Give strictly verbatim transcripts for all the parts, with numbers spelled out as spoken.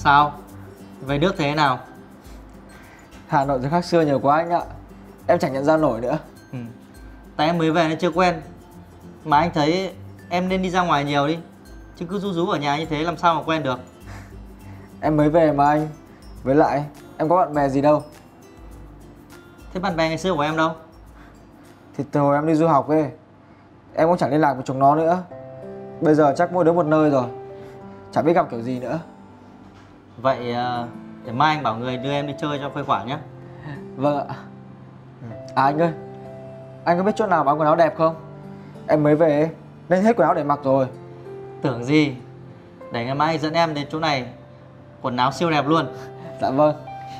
Sao? Về nước thế nào? Hà Nội thì khác xưa nhiều quá anh ạ. Em chẳng nhận ra nổi nữa. Ừ. Tại em mới về nên chưa quen. Mà anh thấy em nên đi ra ngoài nhiều đi. Chứ cứ rú rú ở nhà như thế làm sao mà quen được. Em mới về mà anh. Với lại em có bạn bè gì đâu. Thế bạn bè ngày xưa của em đâu? Thì từ hồi em đi du học ấy, em cũng chẳng liên lạc với chúng nó nữa. Bây giờ chắc mỗi đứa một nơi rồi, chẳng biết gặp kiểu gì nữa. Vậy để mai anh bảo người đưa em đi chơi cho khuây khỏa nhé. Vâng ạ. À anh ơi, anh có biết chỗ nào bán quần áo đẹp không? Em mới về ấy, nên hết quần áo để mặc rồi. Tưởng gì. Để ngày mai anh dẫn em đến chỗ này. Quần áo siêu đẹp luôn. Dạ vâng.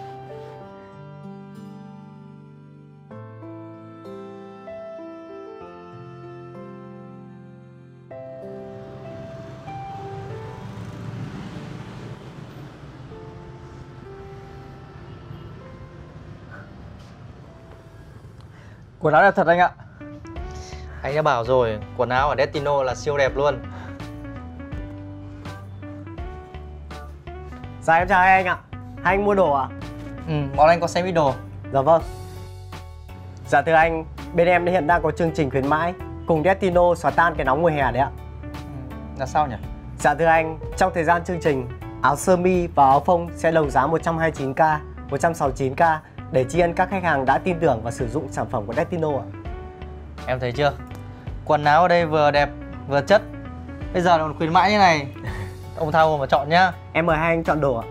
Quần áo đẹp thật anh ạ. Anh đã bảo rồi, quần áo ở Destino là siêu đẹp luôn. Dạ em chào anh ạ. Hai anh mua đồ ạ? Ừ, bọn anh có xem ít đồ. Dạ vâng. Dạ thưa anh, bên em hiện đang có chương trình khuyến mãi cùng Destino xóa tan cái nóng mùa hè đấy ạ. Ừ, là sao nhỉ? Dạ thưa anh, trong thời gian chương trình, áo sơ mi và áo phông sẽ đầu giá một trăm hai mươi chín k, một trăm sáu mươi chín k để tri ân các khách hàng đã tin tưởng và sử dụng sản phẩm của Destino ạ. Em thấy chưa? Quần áo ở đây vừa đẹp vừa chất. Bây giờ còn khuyến mãi như này. Ông thao hồ mà chọn nhá. Em mời hai anh chọn đồ ạ.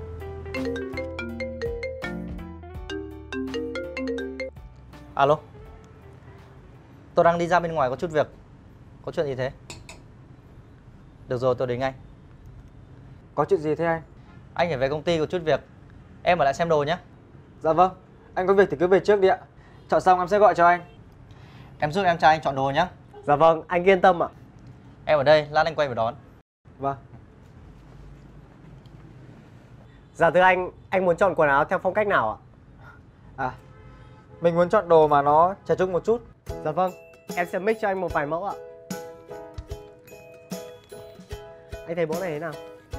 Alo. Tôi đang đi ra bên ngoài có chút việc. Có chuyện gì thế? Được rồi, tôi đến ngay. Có chuyện gì thế anh? Anh phải về công ty có chút việc. Em ở lại xem đồ nhé. Dạ vâng. Anh có việc thì cứ về trước đi ạ. Chọn xong em sẽ gọi cho anh. Em giúp em trai anh chọn đồ nhé. Dạ vâng, anh yên tâm ạ. Em ở đây, lát anh quay về đón. Vâng. Dạ thưa anh, anh muốn chọn quần áo theo phong cách nào ạ? À, mình muốn chọn đồ mà nó trẻ trung một chút. Dạ vâng, em sẽ mix cho anh một vài mẫu ạ. Anh thấy mẫu này thế nào?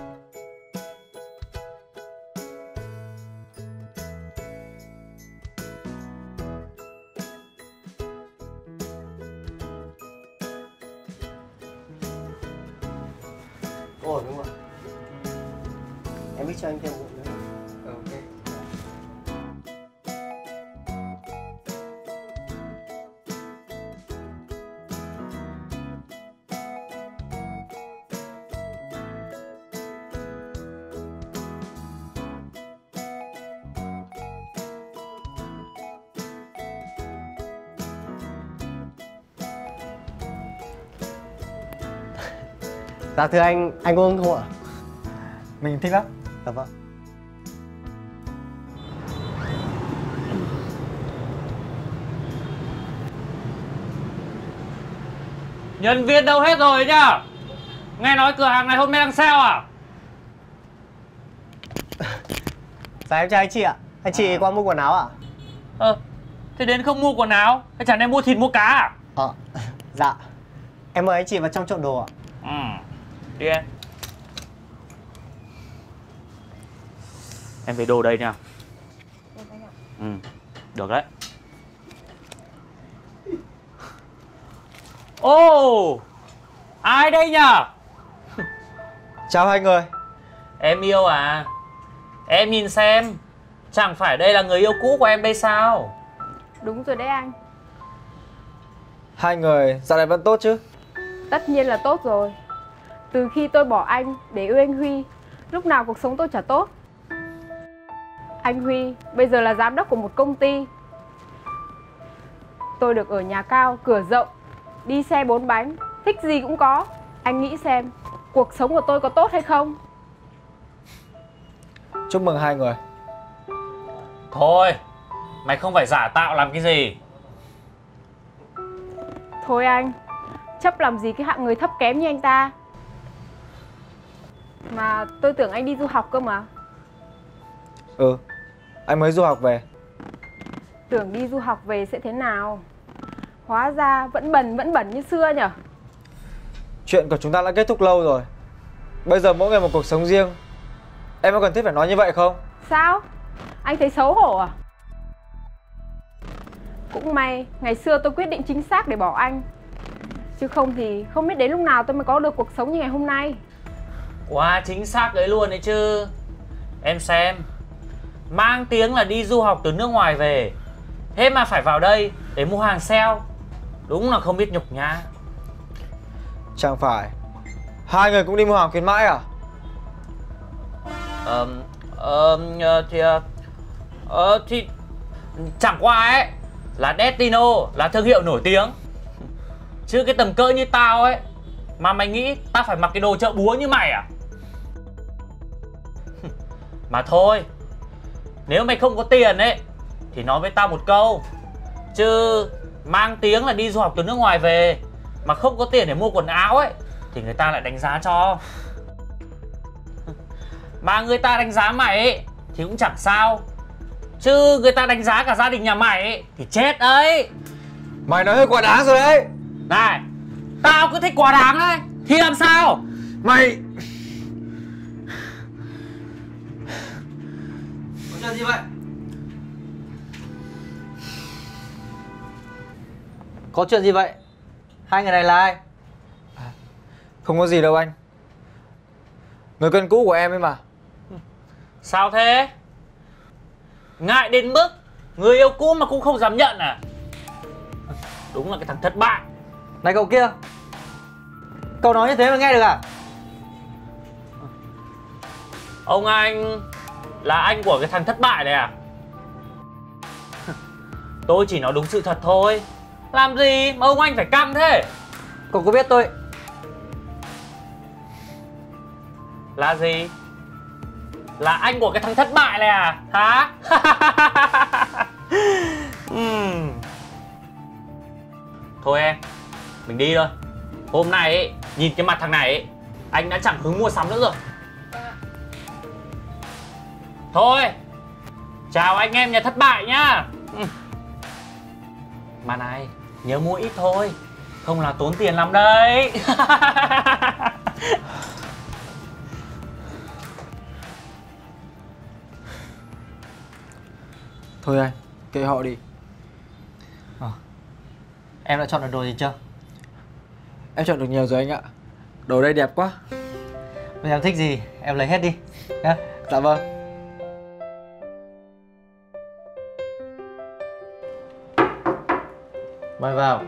Ổn đúng không ạ? Em mix cho anh thêm một nữa. Ok. Dạ thưa anh, anh có uống không ạ? Mình thích lắm. Dạ vâng. Nhân viên đâu hết rồi nhá? Nghe nói cửa hàng này hôm nay đang sale à? Dạ em chào anh chị ạ. Anh chị à. qua mua quần áo ạ? Ờ, thế đến không mua quần áo? Hay chẳng lẽ mua thịt mua cá à? Ờ, dạ. Em mời anh chị vào trong chọn đồ ạ. Ừ, đi em. Em về đồ đây nha. Được anh ạ. Ừ, được đấy. Ô, ai đây nhở? Chào hai người. Em yêu à? Em nhìn xem, chẳng phải đây là người yêu cũ của em đây sao? Đúng rồi đấy anh. Hai người dạo này vẫn tốt chứ? Tất nhiên là tốt rồi. Từ khi tôi bỏ anh để yêu anh Huy, lúc nào cuộc sống tôi chả tốt. Anh Huy bây giờ là giám đốc của một công ty. Tôi được ở nhà cao, cửa rộng, đi xe bốn bánh, thích gì cũng có. Anh nghĩ xem, cuộc sống của tôi có tốt hay không? Chúc mừng hai người. Thôi, mày không phải giả tạo làm cái gì. Thôi anh, chấp làm gì cái hạng người thấp kém như anh ta. Mà tôi tưởng anh đi du học cơ mà. Ừ, anh mới du học về. Tưởng đi du học về sẽ thế nào, hóa ra vẫn bẩn vẫn bẩn như xưa nhở. Chuyện của chúng ta đã kết thúc lâu rồi. Bây giờ mỗi người một cuộc sống riêng. Em có cần thiết phải nói như vậy không? Sao? Anh thấy xấu hổ à? Cũng may ngày xưa tôi quyết định chính xác để bỏ anh, chứ không thì không biết đến lúc nào tôi mới có được cuộc sống như ngày hôm nay. Quá chính xác đấy luôn đấy chứ. Em xem, mang tiếng là đi du học từ nước ngoài về, thế mà phải vào đây để mua hàng sale. Đúng là không biết nhục nhã. Chẳng phải hai người cũng đi mua hàng khuyến mãi à? Ờ, ờ, thì, ờ, thì chẳng qua ấy là Destino là thương hiệu nổi tiếng, chứ cái tầm cỡ như tao ấy mà mày nghĩ tao phải mặc cái đồ chợ búa như mày à? Mà thôi, nếu mày không có tiền ấy thì nói với tao một câu, chứ mang tiếng là đi du học từ nước ngoài về mà không có tiền để mua quần áo ấy thì người ta lại đánh giá cho. Mà người ta đánh giá mày ấy thì cũng chẳng sao, chứ người ta đánh giá cả gia đình nhà mày ấy thì chết đấy. Mày nói hơi quá đáng rồi đấy. Này, tao cứ thích quá đáng đấy thì làm sao? Mày Có chuyện gì vậy? Có chuyện gì vậy? Hai người này là ai? không có gì đâu anh. Người quen cũ của em ấy mà. Sao thế? Ngại đến mức người yêu cũ mà cũng không dám nhận à? Đúng là cái thằng thất bại. Này cậu kia, cậu nói như thế mà nghe được à? Ông anh là anh của cái thằng thất bại này à? Tôi chỉ nói đúng sự thật thôi. Làm gì mà ông anh phải căng thế? Cậu có biết tôi... Là gì? Là anh của cái thằng thất bại này à? Hả? uhm. Thôi em, mình đi thôi. Hôm nay ấy, nhìn cái mặt thằng này ấy, anh đã chẳng hứng mua sắm nữa rồi. Thôi, chào anh em nhà thất bại nhá. Uhm. Mà này, nhớ mua ít thôi, không là tốn tiền lắm đấy. Thôi anh, kệ họ đi. À, em đã chọn được đồ gì chưa? Em chọn được nhiều rồi anh ạ. Đồ đây đẹp quá. Bây giờ em thích gì, em lấy hết đi nhá. Dạ vâng. Mời vào.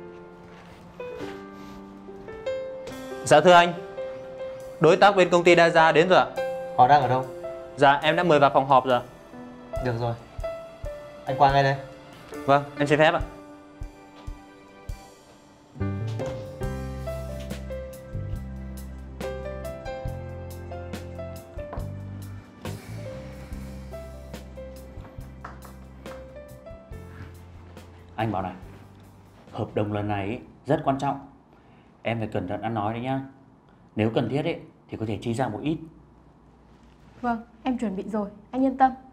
Dạ thưa anh, đối tác bên công ty Đa Gia đến rồi ạ. Họ đang ở đâu? Dạ em đã mời vào phòng họp rồi. Được rồi, anh qua ngay đây. Vâng, em xin phép ạ. Anh bảo này, hợp đồng lần này ấy, rất quan trọng. Em phải cẩn thận ăn nói đấy nhá. Nếu cần thiết ấy, thì có thể chi ra một ít. Vâng, em chuẩn bị rồi, anh yên tâm.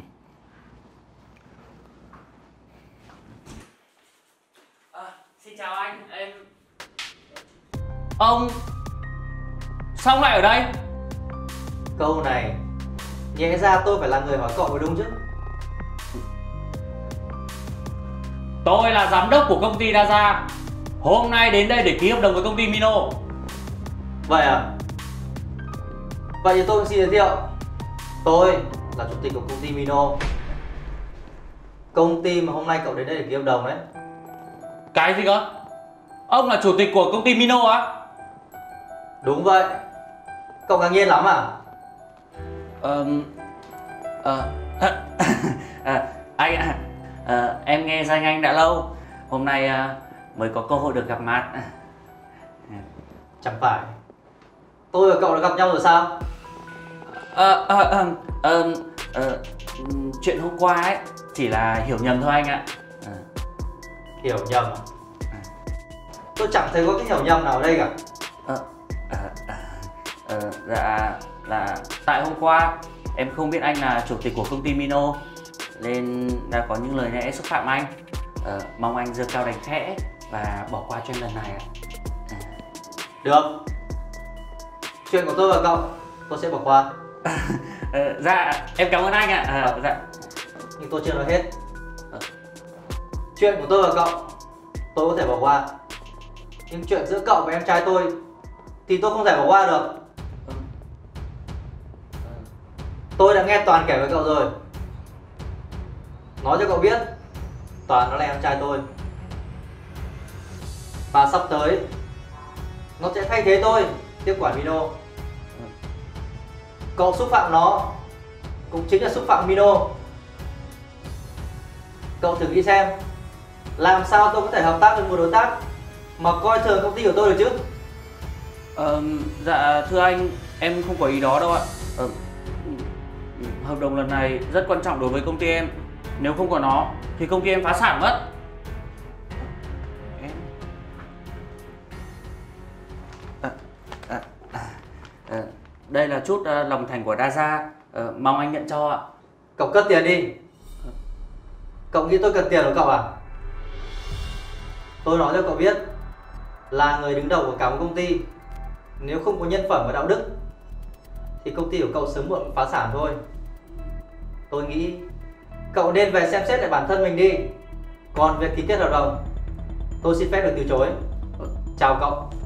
À, xin chào anh, em... Ông... Sao ông lại ở đây? Câu này nhẽ ra tôi phải là người hỏi cậu mới đúng chứ. Tôi là giám đốc của công ty Đa Gia. Hôm nay đến đây để ký hợp đồng với công ty Mino. Vậy à? Vậy thì tôi cũng xin giới thiệu. Tôi là chủ tịch của công ty Mino, công ty mà hôm nay cậu đến đây để ký hợp đồng đấy. Cái gì cơ? Ông là chủ tịch của công ty Mino á? Đúng vậy. Cậu ngạc nhiên lắm à? Ờ... Ờ... à, anh ạ, à, em nghe danh anh đã lâu. Hôm nay à, mới có cơ hội được gặp mặt. Chẳng phải tôi và cậu đã gặp nhau rồi sao? Ờ... Ờ... Ờ... Ờ... Ờ... Chuyện hôm qua ấy chỉ là hiểu nhầm thôi anh ạ. À. Hiểu nhầm à? Tôi chẳng thấy có cái hiểu nhầm nào ở đây cả. Ờ... À, à, à, dạ... Là... Tại hôm qua em không biết anh là chủ tịch của công ty Mino, nên đã có những lời lẽ xúc phạm anh. Ờ, mong anh giơ cao đánh khẽ và bỏ qua cho em lần này ạ. À. Được. Chuyện của tôi và cậu tôi sẽ bỏ qua. Ờ, dạ em cảm ơn anh ạ. À, dạ. Nhưng tôi chưa nói hết. Chuyện của tôi và cậu tôi có thể bỏ qua, nhưng chuyện giữa cậu và em trai tôi thì tôi không thể bỏ qua được. Tôi đã nghe Toàn kể với cậu rồi. Nói cho cậu biết, Toàn nó là em trai tôi, và sắp tới nó sẽ thay thế tôi tiếp quản Mino. Cậu xúc phạm nó cũng chính là xúc phạm Mino. Cậu thử nghĩ xem, làm sao tôi có thể hợp tác với một đối tác mà coi thường công ty của tôi được chứ? Ờ, dạ thưa anh, em không có ý đó đâu ạ. Ờ, hợp đồng lần này rất quan trọng đối với công ty em. Nếu không có nó thì công ty em phá sản mất. Em... À, à, à, à, đây là chút uh, lòng thành của Daza, uh, mong anh nhận cho ạ. Cậu cất tiền đi. Cậu nghĩ tôi cần tiền của cậu à? Tôi nói cho cậu biết, là người đứng đầu của cả một công ty, nếu không có nhân phẩm và đạo đức thì công ty của cậu sớm muộn phá sản thôi. Tôi nghĩ cậu nên về xem xét lại bản thân mình đi. Còn việc ký kết hợp đồng, tôi xin phép được từ chối. Chào cậu.